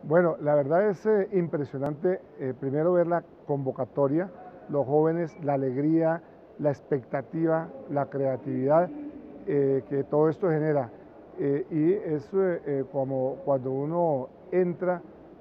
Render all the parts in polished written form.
Bueno, la verdad es impresionante, primero ver la convocatoria, los jóvenes, la alegría, la expectativa, la creatividad que todo esto genera. Y es como cuando uno entra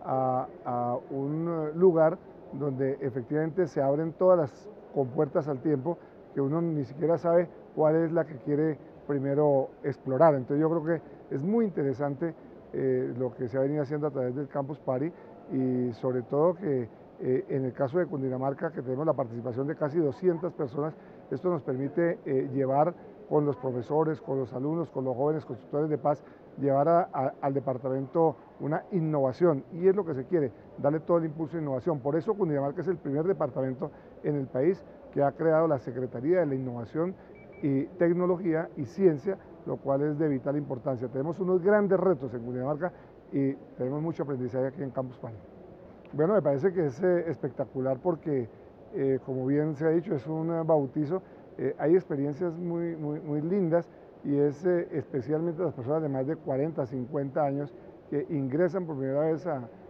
a un lugar donde efectivamente se abren todas las compuertas al tiempo, que uno ni siquiera sabe cuál es la que quiere primero explorar. Entonces yo creo que es muy interesante lo que se ha venido haciendo a través del Campus Party y sobre todo que en el caso de Cundinamarca, que tenemos la participación de casi 200 personas, esto nos permite llevar con los profesores, con los alumnos, con los jóvenes constructores de paz, llevar al departamento una innovación, y es lo que se quiere, darle todo el impulso de innovación. Por eso Cundinamarca es el primer departamento en el país que ha creado la Secretaría de la Innovación y Tecnología y Ciencia, lo cual es de vital importancia. Tenemos unos grandes retos en Cundinamarca y tenemos mucho aprendizaje aquí en Campus Party. Bueno, me parece que es espectacular porque, como bien se ha dicho, es un bautizo. Hay experiencias muy lindas y es especialmente las personas de más de 40, 50 años que ingresan por primera vez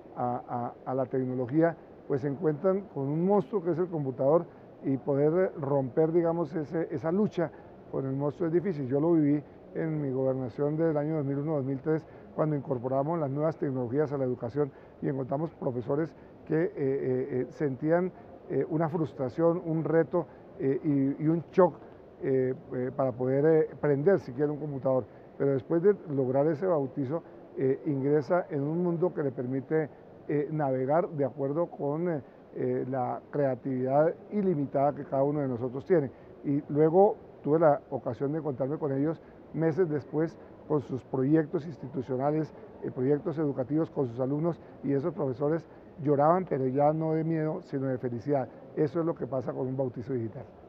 a la tecnología, pues se encuentran con un monstruo que es el computador, y poder romper, digamos, esa lucha con el monstruo es difícil. Yo lo viví en mi gobernación del año 2001-2003, cuando incorporamos las nuevas tecnologías a la educación y encontramos profesores que sentían una frustración, un reto y un shock para poder prender siquiera un computador. Pero después de lograr ese bautizo, ingresa en un mundo que le permite navegar de acuerdo con la creatividad ilimitada que cada uno de nosotros tiene. Y luego tuve la ocasión de encontrarme con ellos meses después con sus proyectos institucionales, proyectos educativos con sus alumnos, y esos profesores lloraban, pero ya no de miedo, sino de felicidad. Eso es lo que pasa con un bautizo digital.